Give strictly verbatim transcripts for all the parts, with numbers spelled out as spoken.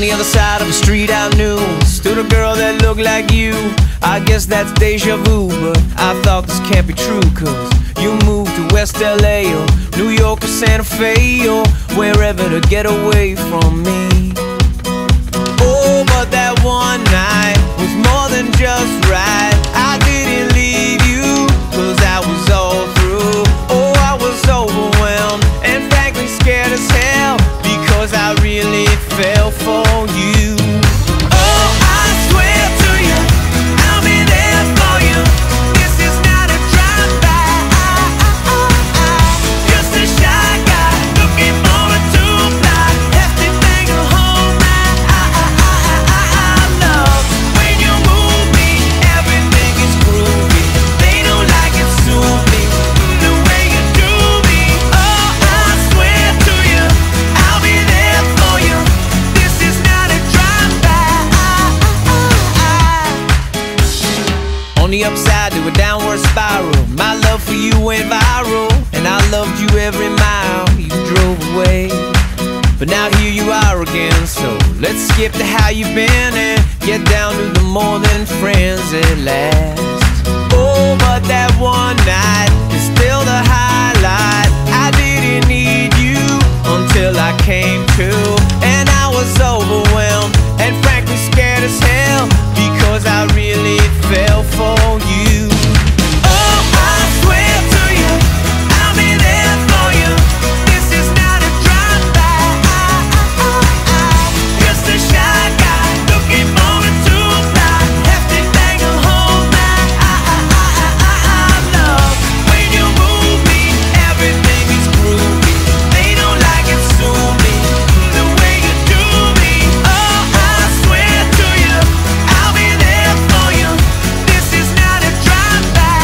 On the other side of the street I knew stood a girl that looked like you. I guess that's deja vu, but I thought this can't be true, cause you moved to West L A or New York or Santa Fe or wherever to get away from me. Oh, but that one night was more than just right. I didn't leave you, cause I was all through. Oh, I was overwhelmed and frankly scared as hell, because I really fell for you. Oh, I swear to you, I'll be there for you. This is not a drive-by. Just a shy guy looking for a two-fly, hefty thing to hold my love. When you move me, everything is groovy. They don't like it, sue me the way you do me. Oh, I swear to you, I'll be there for you. This is not a drive-by. On the upside to a downward spiral, my love for you went viral, and I loved you every mile you drove away. But now here you are again, so let's skip to how you've been and get down to the more than friends at last. Oh, but that one night is still the highlight. I didn't need you until I came to, and I was overwhelmed and frankly scared as hell, because I really fell for you. Oh, I swear to you, I'll be there for you. This is not a drive-by. Just a shy guy looking for a two-fly, hefty thing to hold my love. When you move me, everything is groovy. They don't like it, sue me the way you do me. Oh, I swear to you, I'll be there for you. This is not a drive-by.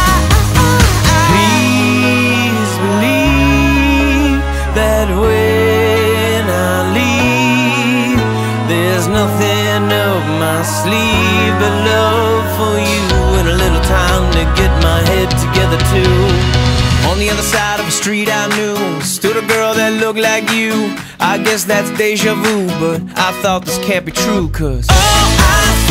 Please believe that when I leave, there's nothing up my sleeve but love for you, and a little time to get my head together too. On the other side of the street I knew stood a girl that looked like you. I guess that's deja vu, but I thought this can't be true, cause oh, I